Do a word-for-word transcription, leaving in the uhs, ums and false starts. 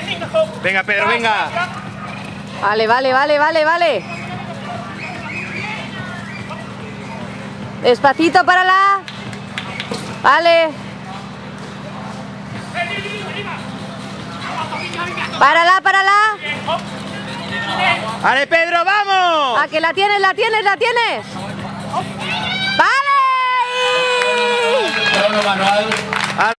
Venga, Pedro, venga. Vale, vale, vale, vale, vale. Despacito para la. Vale. Párala, párala. Vale, Pedro, vamos. Ah, que la tienes, la tienes, la tienes. Vale. Crono manual.